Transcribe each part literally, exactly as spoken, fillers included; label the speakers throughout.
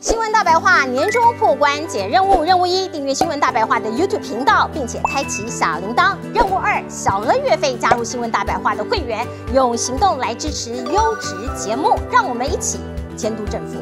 Speaker 1: 新闻大白话年终破关解任务，任务一：订阅新闻大白话的 YouTube 频道，并且开启小铃铛；任务二：小额月费加入新闻大白话的会员，用行动来支持优质节目，让我们一起监督政府。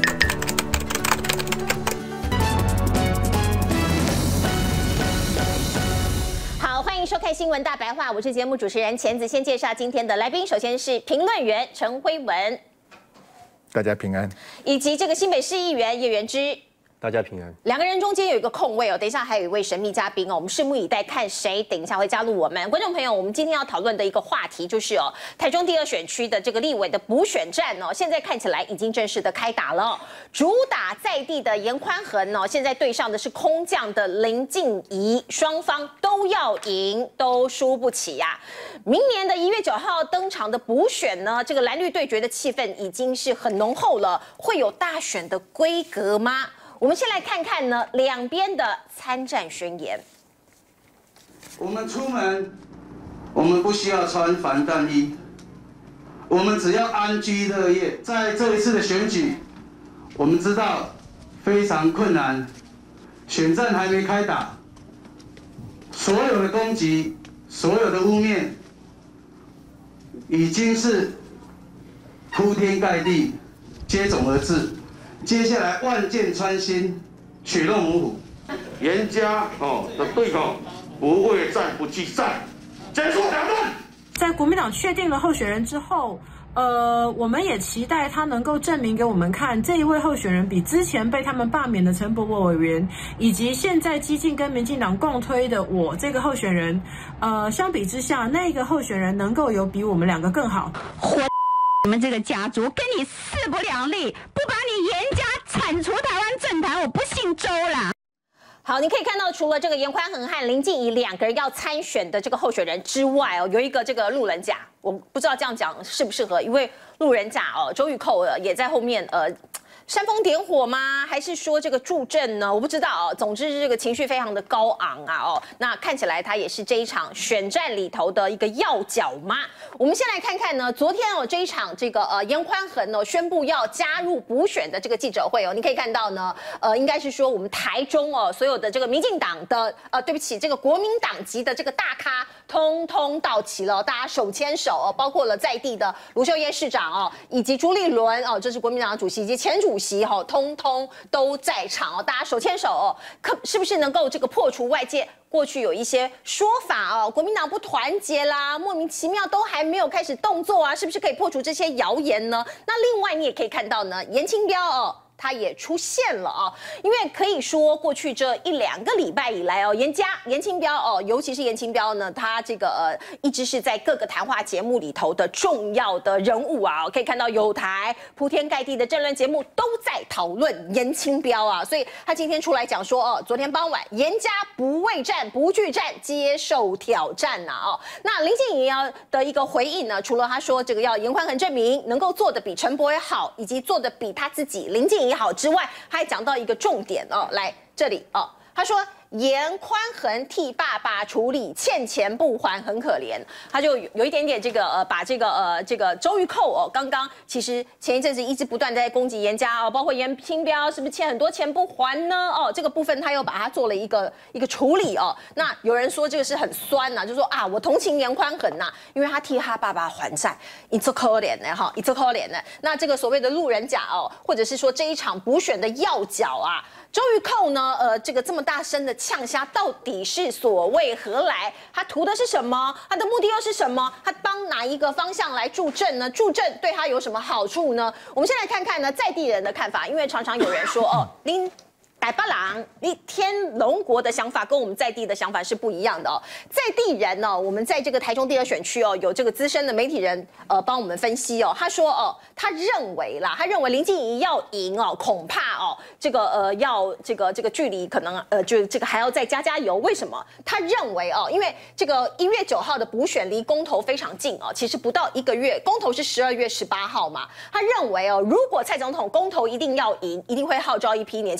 Speaker 1: 好，欢迎收看新闻大白话，我是节目主持人钱子。先介绍今天的来宾，首先是评论员陈辉文。
Speaker 2: 大家平安，
Speaker 1: 以及这个新北市议员叶元之，
Speaker 3: 大家平安。
Speaker 1: 两个人中间有一个空位哦，等一下还有一位神秘嘉宾哦，我们拭目以待，看谁等一下会加入我们。观众朋友，我们今天要讨论的一个话题就是哦，台中第二选区的这个立委的补选战哦，现在看起来已经正式的开打了。主打在地的严宽恒哦，现在对上的是空降的林静怡，双方都要赢，都输不起呀、啊。 明年的一月九号登场的补选呢，这个蓝绿对决的气氛已经是很浓厚了，会有大选的规格吗？我们先来看看呢两边的参战宣言。
Speaker 4: 我们出门，我们不需要穿防弹衣，我们只要安居乐业。在这一次的选举，我们知道非常困难，选战还没开打，所有的攻击，所有的污蔑。 已经是铺天盖地、接踵而至，接下来万箭穿心、血肉模糊。
Speaker 5: 严家哦的对口不畏战不惧战，结束两论。
Speaker 6: 在国民党确定了候选人之后，呃，我们也期待他能够证明给我们看，这一位候选人比之前被他们罢免的陈伯伯委员，以及现在激进跟民进党共推的我这个候选人，呃，相比之下，那个候选人能够有比我们两个更好。
Speaker 7: 活你们这个家族跟你势不两立，不把你严家铲除台湾政坛，我不姓周啦。
Speaker 1: 好，你可以看到，除了这个严宽恒和林静怡两个人要参选的这个候选人之外哦，有一个这个路人甲，我不知道这样讲适不适合，因为路人甲哦，周玉蔻呃也在后面呃。 煽风点火吗？还是说这个助阵呢？我不知道哦。总之，这个情绪非常的高昂啊！哦，那看起来他也是这一场选战里头的一个要角吗？我们先来看看呢，昨天哦这一场这个呃严宽恒哦宣布要加入补选的这个记者会哦，你可以看到呢，呃，应该是说我们台中哦所有的这个民进党的呃，对不起，这个国民党籍的这个大咖，通通到齐了，大家手牵手哦，包括了在地的卢秀燕市长哦，以及朱立伦哦，这是国民党的主席以及前主。 主席哈，通通都在场哦，大家手牵手哦，可是不是能够这个破除外界过去有一些说法哦，国民党不团结啦，莫名其妙都还没有开始动作啊，是不是可以破除这些谣言呢？那另外你也可以看到呢，严清标哦。 他也出现了啊，因为可以说过去这一两个礼拜以来哦，严家严清标哦，尤其是严清标呢，他这个呃一直是在各个谈话节目里头的重要的人物啊，可以看到有台铺天盖地的政论节目都在讨论严清标啊，所以他今天出来讲说哦，昨天傍晚严家不畏战不惧战，接受挑战呐哦，那林静怡啊的一个回应呢，除了他说这个要严宽恒证明能够做的比陈柏惟好，以及做的比他自己林静怡 也好之外，他还讲到一个重点哦，来这里哦，他说严宽恒替爸爸处理欠钱不还很可怜，他就有一点点这个呃，把这个呃这个周玉蔻哦，刚刚其实前一阵子一直不断在攻击严家哦，包括严清标是不是欠很多钱不还呢？哦，这个部分他又把它做了一个一个处理哦。那有人说这个是很酸呐、啊，就说啊，我同情严宽恒呐，因为他替他爸爸还债，一次可怜呢哈，一次可怜呢。那这个所谓的路人甲哦，或者是说这一场补选的要角啊。 周玉蔻呢？呃，这个这么大声的呛虾，到底是所谓何来？他图的是什么？他的目的又是什么？他帮哪一个方向来助阵呢？助阵对他有什么好处呢？我们先来看看呢在地人的看法，因为常常有人说哦，林。 台北人，你天龙国的想法跟我们在地的想法是不一样的哦。在地人呢、哦，我们在这个台中第二选区哦，有这个资深的媒体人呃帮我们分析哦，他说哦，他认为啦，他认为林静怡要赢哦，恐怕哦，这个呃要这个这个距离可能呃就这个还要再加加油。为什么？他认为哦，因为这个一月九号的补选离公投非常近哦，其实不到一个月，公投是十二月十八号嘛。他认为哦，如果蔡总统公投一定要赢，一定会号召一批年轻人回。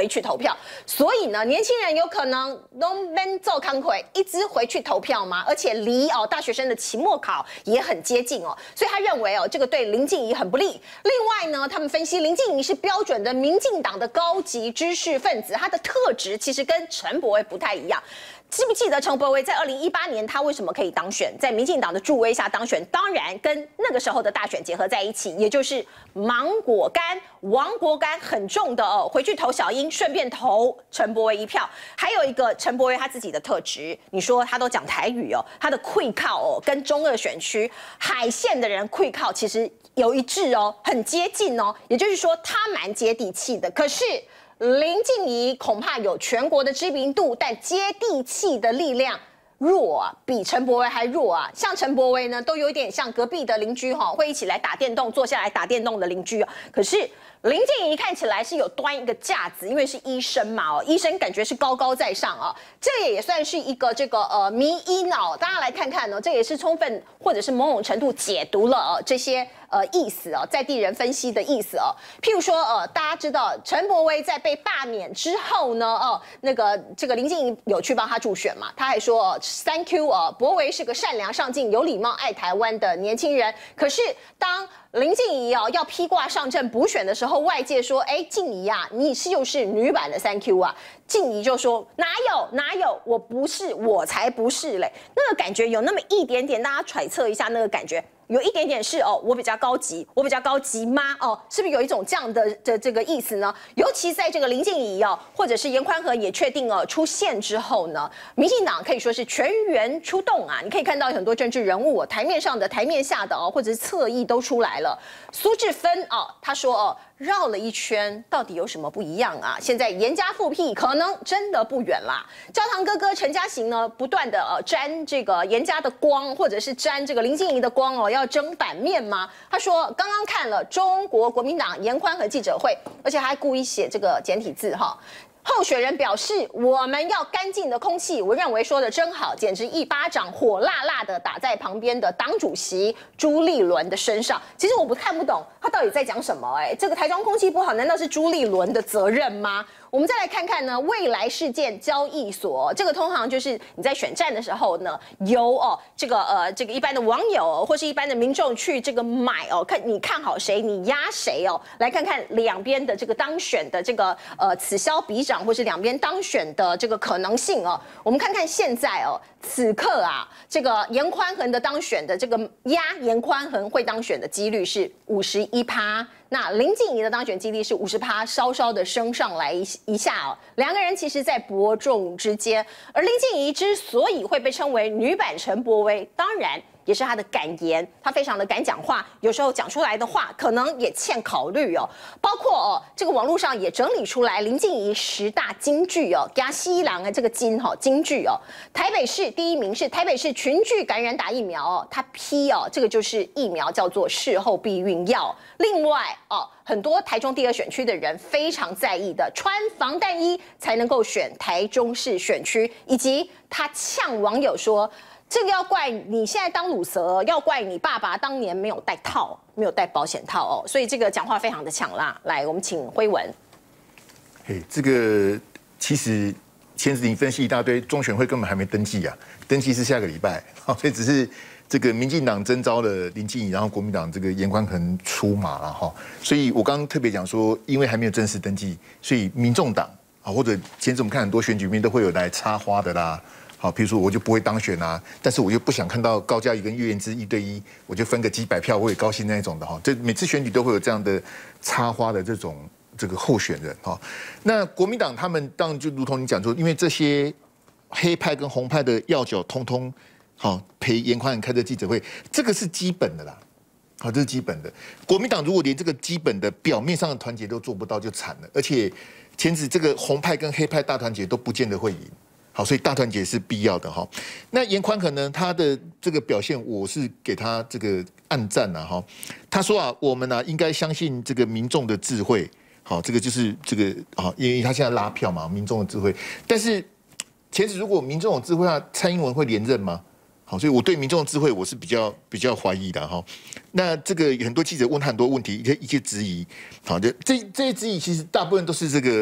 Speaker 1: 回去投票。所以呢，年轻人有可能都闷奏康奎一直回去投票吗？而且离哦大学生的期末考也很接近哦，所以他认为哦这个对林静仪很不利。另外呢，他们分析林静仪是标准的民进党的高级知识分子，他的特质其实跟陈柏惟不太一样。记不记得陈柏惟在二零一八年他为什么可以当选？在民进党的助威下当选，当然跟那个时候的大选结合在一起，也就是芒果干、王国干很重的哦，回去投小英，顺便投陈柏惟一票。还有一个陈柏惟他自己的特质，你说他都讲台语哦，他的溃靠哦，跟中二选区海线的人溃靠其实有一致哦，很接近哦，也就是说他蛮接地气的。可是林静仪恐怕有全国的知名度，但接地气的力量弱啊，比陈柏惟还弱啊。像陈柏惟呢，都有点像隔壁的邻居哈，会一起来打电动，坐下来打电动的邻居哦。可是林静仪看起来是有端一个架子，因为是医生嘛哦，医生感觉是高高在上啊。这也算是一个这个呃迷因哦，大家来看看呢、哦，这也是充分或者是某种程度解读了呃这些。呃，意思哦，在地人分析的意思哦，譬如说，呃，大家知道陈柏惟在被罢免之后呢，哦，那个这个林静仪有去帮他助选嘛，他还说 ，Thank you 哦，柏惟是个善良、上进、有礼貌、爱台湾的年轻人。可是当林静仪哦要披挂上阵补选的时候，外界说，哎，静仪啊，你是又是女版的 Thank you 啊，静仪就说哪有哪有，我不是，我才不是嘞，那个感觉有那么一点点，大家揣测一下那个感觉。有一点点是哦，我比较高级，我比较高级吗？哦，是不是有一种这样的的这个意思呢？尤其在这个林静仪哦，或者是严宽和也确定哦出现之后呢，民进党可以说是全员出动啊！你可以看到很多政治人物、哦，台面上的、台面下的哦，或者是侧翼都出来了。苏治芬哦，他说哦。绕了一圈，到底有什么不一样啊？现在严加复辟，可能真的不远啦。焦糖哥哥陈嘉行呢，不断的呃沾这个严家的光，或者是沾这个林静仪的光哦，要争版面吗？他说刚刚看了中国国民党严宽和记者会，而且还故意写这个简体字哈。候选人表示，我们要干净的空气。我认为说的真好，简直一巴掌火辣辣的打在旁边的党主席朱立伦的身上。其实我不看不懂他到底在讲什么。哎，这个台中空气不好，难道是朱立伦的责任吗？我们再来看看呢，未来事件交易所，这个通常就是你在选战的时候呢，由哦这个呃这个一般的网友或是一般的民众去这个买哦，看你看好谁，你压谁哦，来看看两边的这个当选的这个呃此消彼长，或是两边当选的这个可能性哦。我们看看现在哦，此刻啊，这个严宽恒的当选的这个压严宽恒会当选的几率是五十一趴。那林静仪的当选几率是五十趴，稍稍的升上来一一下哦。两个人其实在伯仲之间，而林静仪之所以会被称为女版陈柏惟，当然也是她的敢言，她非常的敢讲话，有时候讲出来的话可能也欠考虑哦。包括哦，这个网络上也整理出来林静仪十大金句哦，加西郎的这个金哈、哦、金句哦。台北市第一名是台北市群聚感染打疫苗哦，它批哦，这个就是疫苗叫做事后避孕药。另外哦，很多台中第二选区的人非常在意的，穿防弹衣才能够选台中市选区，以及他呛网友说，这个要怪你现在当鲁蛇，要怪你爸爸当年没有戴套，没有戴保险套哦，所以这个讲话非常的呛辣。来，我们请辉文。
Speaker 2: 嘿，这个其实前子你分析一大堆，中选会根本还没登记啊，登记是下个礼拜，好，所以只是。这个民进党征召了林静仪，然后国民党这个严宽恒出马了哈，所以我刚刚特别讲说，因为还没有正式登记，所以民众党啊或者前次我们看很多选举面都会有来插花的啦，好，譬如说我就不会当选啊，但是我又不想看到高嘉瑜跟岳元之一对一，我就分个几百票我也高兴那一种的哈，这每次选举都会有这样的插花的这种这个候选人哈。那国民党他们当然就如同你讲说，因为这些黑派跟红派的要角通通。好，陪严宽恒开的记者会，这个是基本的啦。好，这是基本的。国民党如果连这个基本的表面上的团结都做不到，就惨了。而且，前子这个红派跟黑派大团结都不见得会赢。好，所以大团结是必要的哈。那严宽恒呢，他的这个表现，我是给他这个按赞呐哈。他说啊，我们呢、啊、应该相信这个民众的智慧。好，这个就是这个啊，因为他现在拉票嘛，民众的智慧。但是，前子如果民众有智慧啊，蔡英文会连任吗？好，所以我对民众的智慧我是比较比较怀疑的哈。那这个很多记者问他很多问题，一些一些质疑。好，这这这些质疑其实大部分都是这个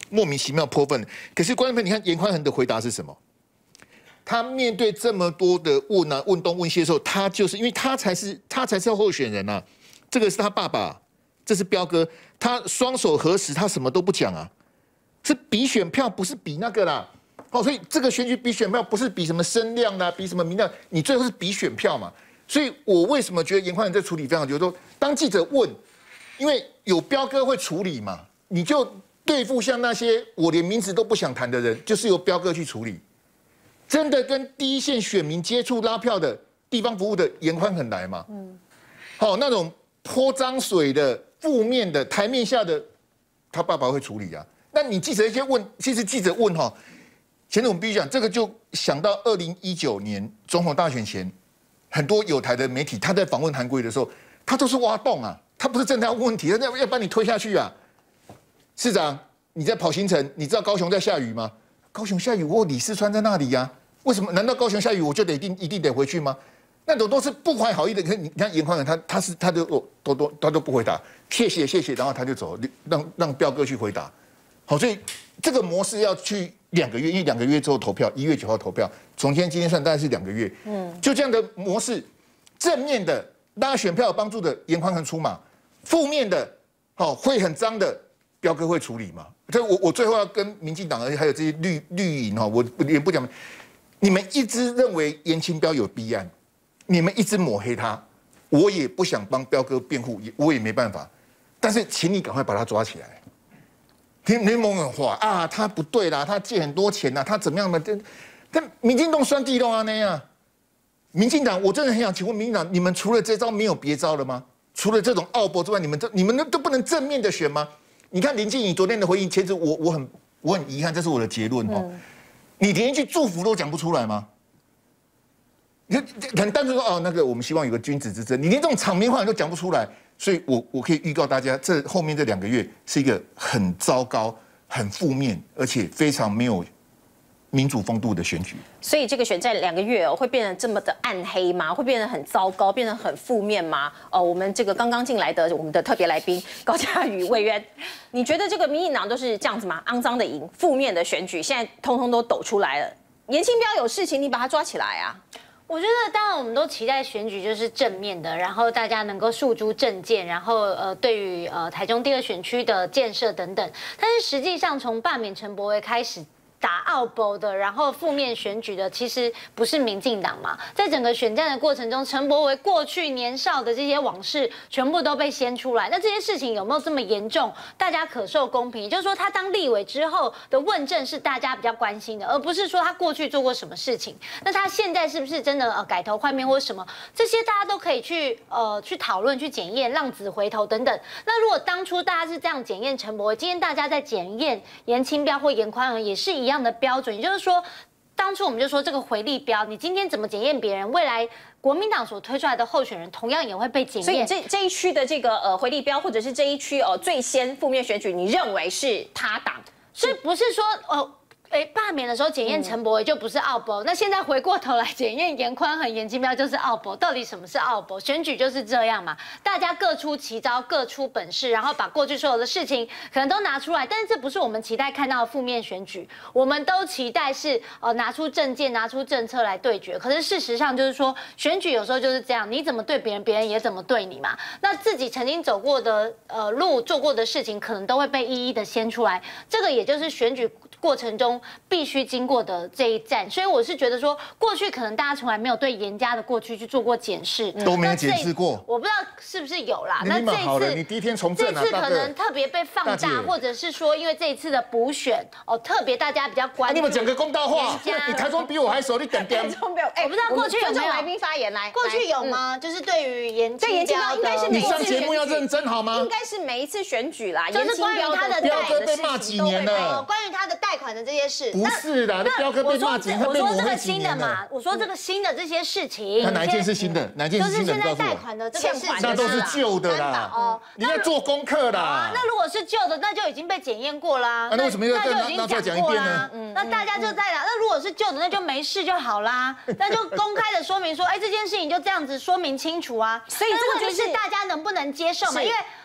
Speaker 2: 莫名其妙泼粪。可是观众朋友，你看严宽恒的回答是什么？他面对这么多的问啊、问东问西的时候，他就是因为他才是他才是候选人啊，这个是他爸爸，这是彪哥，他双手合十，他什么都不讲啊，是比选票，不是比那个啦。哦，所以这个选举比选票不是比什么声量啦，比什么民调，你最后是比选票嘛。所以我为什么觉得严宽恒在处理非常久？说当记者问，因为有彪哥会处理嘛，你就对付像那些我连名字都不想谈的人，就是由彪哥去处理。真的跟第一线选民接触拉票的地方服务的严宽恒来嘛？嗯，好，那种泼脏水的、负面的、台面下的，他爸爸会处理啊。那你记者一些问，其实记者问哈，前面我们必须讲，这个就想到二零一九年总统大选前，很多有台的媒体他在访问韩国瑜的时候，他都是挖洞啊，他不是真的要问问题，他要要把你推下去啊。市长，你在跑行程，你知道高雄在下雨吗？高雄下雨，我李四川在那里呀、啊，为什么？难道高雄下雨我就得一定一定得回去吗？那种都是不怀好意的。可你看严宽恒，他他是他都都都他都不回答，谢谢谢谢，然后他就走，让让彪哥去回答。好，所以这个模式要去两个月，因为两个月之后投票，一月九号投票，从今天今天算大概是两个月。嗯，就这样的模式，正面的拉选票有帮助的严宽恒出马，负面的，好会很脏的。彪哥会处理嘛？所以我我最后要跟民进党，而且还有这些绿绿营哈，我也不讲，你们一直认为严清标有弊案，你们一直抹黑他，我也不想帮彪哥辩护，我也没办法，但是请你赶快把他抓起来。听联盟很话啊，他不对啦，他借很多钱啦，他怎么样的？但民进党酸地都啊那样，民进党我真的很想请问民进党，你们除了这招没有别招了吗？除了这种奥博之外，你们这你们都不能正面的选吗？你看林静怡昨天的回应，其实我我很我很遗憾，这是我的结论哦。嗯、你连一句祝福都讲不出来吗？你很单纯说哦，那个我们希望有个君子之争，你连这种场面话你都讲不出来，所以我我可以预告大家，这后面这两个月是一个很糟糕、很负面，而且非常没有民主风度的选举。
Speaker 1: 所以这个选战两个月哦，会变得这么的暗黑吗？会变得很糟糕，变得很负面吗？哦，我们这个刚刚进来的我们的特别来宾高嘉瑜委员，你觉得这个民进党都是这样子吗？肮脏的赢，负面的选举，现在通通都抖出来了。严清标有事情，你把他抓起来啊！
Speaker 3: 我觉得，当然我们都期待选举就是正面的，然后大家能够诉诸政见，然后呃，对于呃台中第二选区的建设等等。但是实际上，从罢免陈柏惟开始。打奥博的，然后负面选举的，其实不是民进党嘛？在整个选战的过程中，陈柏惟过去年少的这些往事全部都被掀出来。那这些事情有没有这么严重？大家可受公平，也就是说，他当立委之后的问政是大家比较关心的，而不是说他过去做过什么事情。那他现在是不是真的呃改头换面或者什么？这些大家都可以去呃去讨论、去检验，浪子回头等等。那如果当初大家是这样检验陈柏惟，今天大家在检验严清标或严宽恒也是一样的标准，也就是说，当初我们就说这个回力标，你今天怎么检验别人，未来国民党所推出来的候选人同样也会被检验。
Speaker 1: 所以这这一区的这个呃回力标，或者是这一区呃最先负面选举，你认为是他党？
Speaker 3: 所以不是说哦。哎，罢免的时候检验陈柏惟就不是奥博，那现在回过头来检验严宽恒、严清标就是奥博，到底什么是奥博？选举就是这样嘛，大家各出奇招，各出本事，然后把过去所有的事情可能都拿出来，但是这不是我们期待看到的负面选举，我们都期待是呃拿出政见、拿出政策来对决。可是事实上就是说，选举有时候就是这样，你怎么对别人，别人也怎么对你嘛。那自己曾经走过的呃路、做过的事情，可能都会被一一的掀出来。这个也就是选举过程中必须经过的这一站，所以我是觉得说，过去可能大家从来没有对严家的过去去做过检视，
Speaker 2: 都没有检视过。
Speaker 3: 我不知道是不是有啦。
Speaker 2: 那这一次，你第一天从政啊，
Speaker 3: 这次可能特别被放大，或者是说，因为这一次的补选哦，特别大家比较关注。
Speaker 2: 你们讲个公道话，你台中比我还熟，你点点。
Speaker 1: 台中没有，
Speaker 3: 我不知道过去有没有
Speaker 1: 来宾发言来，
Speaker 3: 过去有吗？就是对于严
Speaker 1: 对严清标，应该是
Speaker 2: 你上节目要认真好吗？
Speaker 1: 应该是每一次选举啦，
Speaker 3: 就是关于他的
Speaker 2: 彪哥被骂几年了，
Speaker 3: 关于他的贷款的这些事。
Speaker 2: 不是的，那彪哥被骂几年，他被抹黑几年了。
Speaker 3: 我说这个新的这些事情，
Speaker 2: 他哪一件是新的？哪一件是新的？
Speaker 3: 就是现在贷款的这个事情，
Speaker 2: 那都是旧的啦。哦，你要做功课啦。
Speaker 3: 那如果是旧的，那就已经被检验过啦。
Speaker 2: 那为什么又再拿出来讲一遍呢？
Speaker 3: 那大家就在啦。那如果是旧的，那就没事就好啦。那就公开的说明说，哎，这件事情就这样子说明清楚啊。
Speaker 1: 所以这个
Speaker 3: 就是大家能不能接受嘛？因为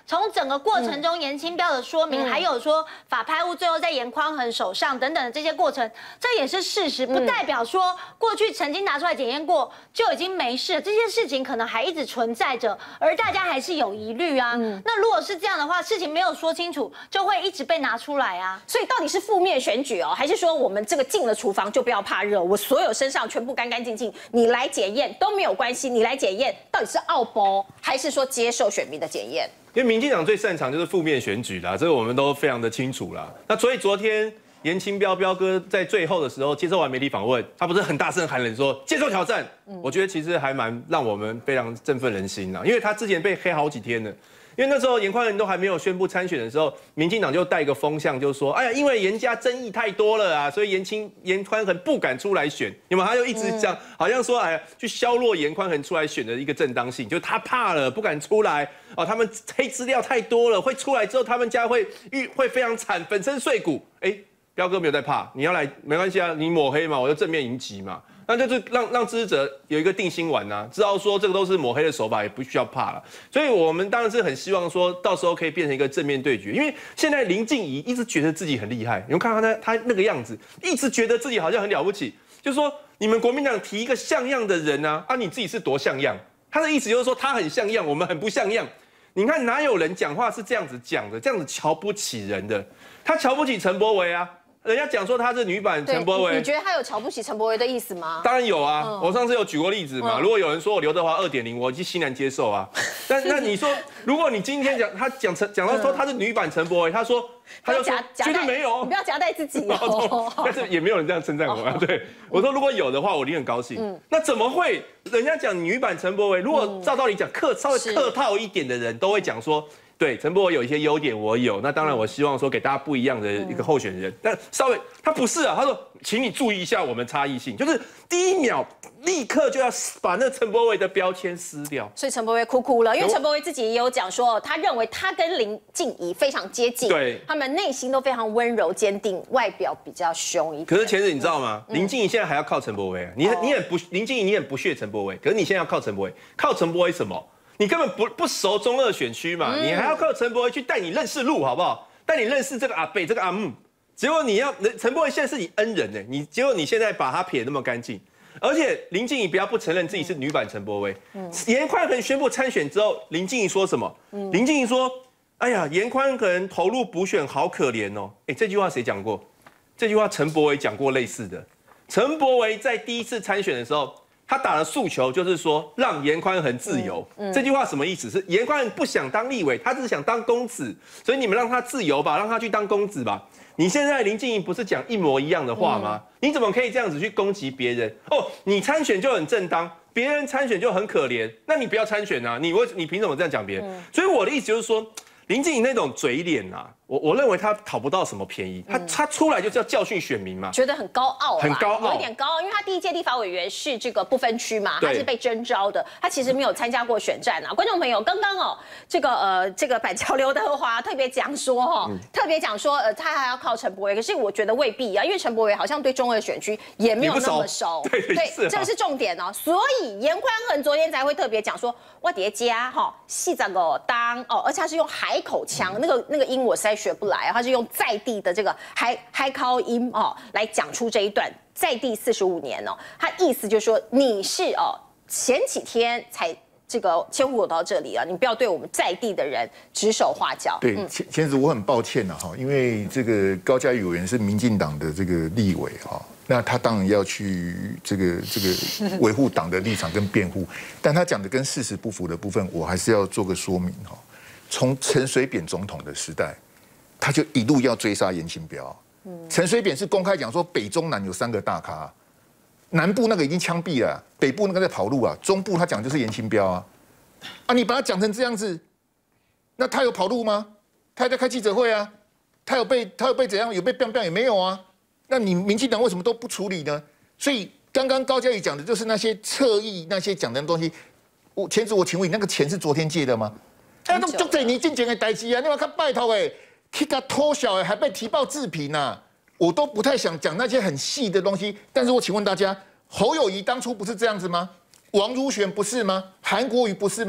Speaker 3: 从整个过程中严清标的说明，还有说法拍屋最后在严宽恒手上等等的这些过程，这也是事实，不代表说过去曾经拿出来检验过就已经没事了。这些事情可能还一直存在着，而大家还是有疑虑啊。那如果是这样的话，事情没有说清楚，就会一直被拿出来啊。
Speaker 1: 所以到底是负面选举哦，还是说我们这个进了厨房就不要怕热，我所有身上全部干干净净，你来检验都没有关系，你来检验到底是奥包还是说接受选民的检验？
Speaker 8: 因为民进党最擅长就是负面选举啦，这个我们都非常的清楚啦。那所以昨天严清标标哥在最后的时候接受完媒体访问，他不是很大声喊冷说接受挑战，我觉得其实还蛮让我们非常振奋人心啦，因为他之前被黑好几天了。因为那时候严宽恒都还没有宣布参选的时候，民进党就带一个风向，就说，哎呀，因为严家争议太多了啊，所以严清严宽恒不敢出来选，有没有？他就一直讲，好像说，哎呀，去削弱严宽恒出来选的一个正当性，就是他怕了，不敢出来哦，他们黑资料太多了，会出来之后，他们家会遇会非常惨，粉身碎骨。哎，彪哥没有在怕，你要来没关系啊，你抹黑嘛，我就正面迎击嘛。那就是让让支持者有一个定心丸呐，知道说这个都是抹黑的手法，也不需要怕了。所以我们当然是很希望说到时候可以变成一个正面对决，因为现在林静怡一直觉得自己很厉害，你们看他他那个样子，一直觉得自己好像很了不起，就是说你们国民党提一个像样的人啊，啊你自己是多像样？他的意思就是说他很像样，我们很不像样。你看哪有人讲话是这样子讲的，这样子瞧不起人的？他瞧不起陈柏惟啊。人家讲说他是女版陈柏惟，
Speaker 1: 你觉得他有瞧不起陈柏惟的意思吗？
Speaker 8: 当然有啊，嗯、我上次有举过例子嘛。嗯、如果有人说我刘德华二点零，我已经欣然接受啊。但那你说，如果你今天讲他讲陈讲到说他是女版陈柏惟，他说他就说绝对没有，
Speaker 1: 你不要夹带自己哦。
Speaker 8: 但是也没有人这样称赞我啊。对，我说如果有的话，我一定很高兴。嗯、那怎么会？人家讲女版陈柏惟，如果照道理讲客稍微客套一点的人都会讲说。对陈柏惟有一些优点，我有，那当然我希望说给大家不一样的一个候选人，但稍微他不是啊，他说，请你注意一下我们差异性，就是第一秒立刻就要把那陈柏惟的标签撕掉，
Speaker 1: 所以陈柏惟哭哭了，因为陈柏惟自己也有讲说，他认为他跟林静怡非常接近，
Speaker 8: 对，
Speaker 1: 他们内心都非常温柔坚定，外表比较凶一点。
Speaker 8: 可是前子你知道吗？嗯、林静怡现在还要靠陈柏惟，你你也不林静怡你也不屑陈柏惟，可是你现在要靠陈柏惟，靠陈柏惟什么？你根本不不熟中二选区嘛，嗯、你还要靠陈柏惟去带你认识路，好不好？带你认识这个阿北，这个阿木。结果你要陈柏惟现在是你恩人呢，你结果你现在把他撇那么干净，而且林静怡不要不承认自己是女版陈柏惟。严宽恒宣布参选之后，林静怡说什么？嗯、林静怡说：“哎呀，严宽恒投入补选好可怜哦。”哎，这句话谁讲过？这句话陈柏惟讲过类似的。陈柏惟在第一次参选的时候。他打的诉求就是说让严宽恒自由，嗯嗯、这句话什么意思？是严宽恒不想当立委，他只是想当公子，所以你们让他自由吧，让他去当公子吧。你现在林静怡不是讲一模一样的话吗？嗯、你怎么可以这样子去攻击别人？哦，你参选就很正当，别人参选就很可怜，那你不要参选啊！你为你凭什么这样讲别人？嗯、所以我的意思就是说。林静怡那种嘴脸啊，我我认为他讨不到什么便宜，他他出来就是要教训选民嘛，
Speaker 1: 觉得很高傲，
Speaker 8: 很高傲，
Speaker 1: 有一点高傲，因为他第一届立法委员是这个不分区嘛，他是被征召的，他其实没有参加过选战啊。观众朋友，刚刚哦，这个呃这个板桥刘德华特别讲说哈、哦，嗯、特别讲说呃他还要靠陈柏惟，可是我觉得未必啊，因为陈柏惟好像对中二选区也没有那么熟，
Speaker 8: 对对，对
Speaker 1: 这个是重点哦。所以严宽恒昨天才会特别讲说，我叠加哈细长个当哦，而且他是用海口腔那个。那个音我实在学不来，他是用在地的这个海海口音哦来讲出这一段在地四十五年哦，他意思就是说你是哦前几天才这个迁户口到这里啊，你不要对我们在地的人指手画脚。
Speaker 2: 对，前前子我很抱歉呐哈，因为这个高嘉瑜委员是民进党的这个立委哈，那他当然要去这个这个维护党的立场跟辩护，但他讲的跟事实不符的部分，我还是要做个说明哈。从陈水扁总统的时代，他就一路要追杀严清标。嗯，陈水扁是公开讲说，北中南有三个大咖，南部那个已经枪毙了，北部那个在跑路啊，中部他讲就是严清标啊。啊，你把他讲成这样子，那他有跑路吗？他还在开记者会啊，他有被他有被怎样？有被biang biang也没有啊。那你民进党为什么都不处理呢？所以刚刚高嘉瑜讲的就是那些侧翼那些讲的东西。我前子，我请问你，那个钱是昨天借的吗？哎，那足侪年进前的代志啊，你话较拜托诶，去甲偷小诶，还被提报自评啊，我都不太想讲那些很细的东西。但是我请问大家，侯友宜当初不是这样子吗？王如玄不是吗？韩国瑜不是吗？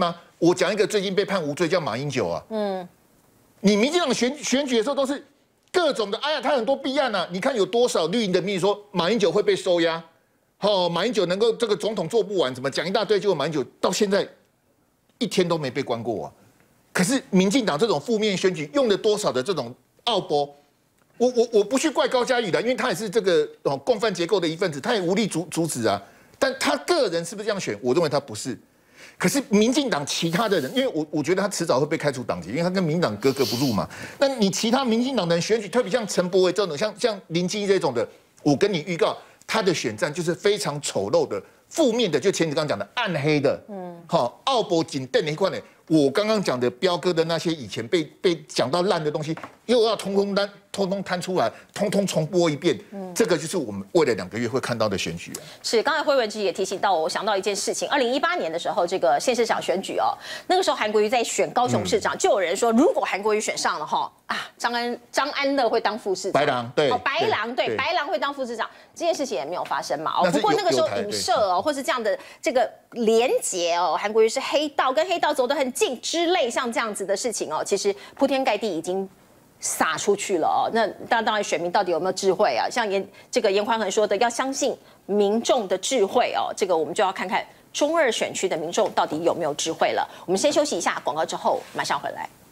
Speaker 2: 我讲一个最近被判无罪叫马英九啊，嗯，你民进党选选举的时候都是各种的，哎呀，他很多弊案啊，你看有多少绿营的民意说马英九会被收押，哦，马英九能够这个总统做不完，怎么讲一大堆，结果马英九到现在一天都没被关过啊。可是民进党这种负面选举用了多少的这种奥博？我我我不去怪高嘉瑜的，因为他也是这个哦共犯结构的一份子，他也无力阻阻止啊。但他个人是不是这样选？我认为他不是。可是民进党其他的人，因为我我觉得他迟早会被开除党籍，因为他跟民进党格格不入嘛。那你其他民进党的人选举，特别像陈柏惟这种，像像林静怡这种的，我跟你预告，他的选战就是非常丑陋的、负面的，就前你刚刚讲的暗黑的，嗯，好，奥博紧瞪的一块呢。我刚刚讲的彪哥的那些以前被被讲到烂的东西，又要通通摊通通摊出来，通通重播一遍。嗯，这个就是我们未来两个月会看到的选举啊。
Speaker 1: 是，刚才辉文其实也提醒到我，我想到一件事情，二零一八年的时候，这个县市长选举哦，那个时候韩国瑜在选高雄市长，嗯、就有人说，如果韩国瑜选上了哈啊，张安张安乐会当副市长，
Speaker 2: 白狼对，
Speaker 1: 哦，白狼对，对白狼会当副市长，这件事情也没有发生嘛。哦，不过那个时候影射哦，或是这样的这个连结哦，韩国瑜是黑道，跟黑道走得很近之类。像这样子的事情哦，其实铺天盖地已经撒出去了哦。那当当然，选民到底有没有智慧啊？像严这个严宽恒说的，要相信民众的智慧哦。这个我们就要看看中二选区的民众到底有没有智慧了。我们先休息一下广告之后马上回来。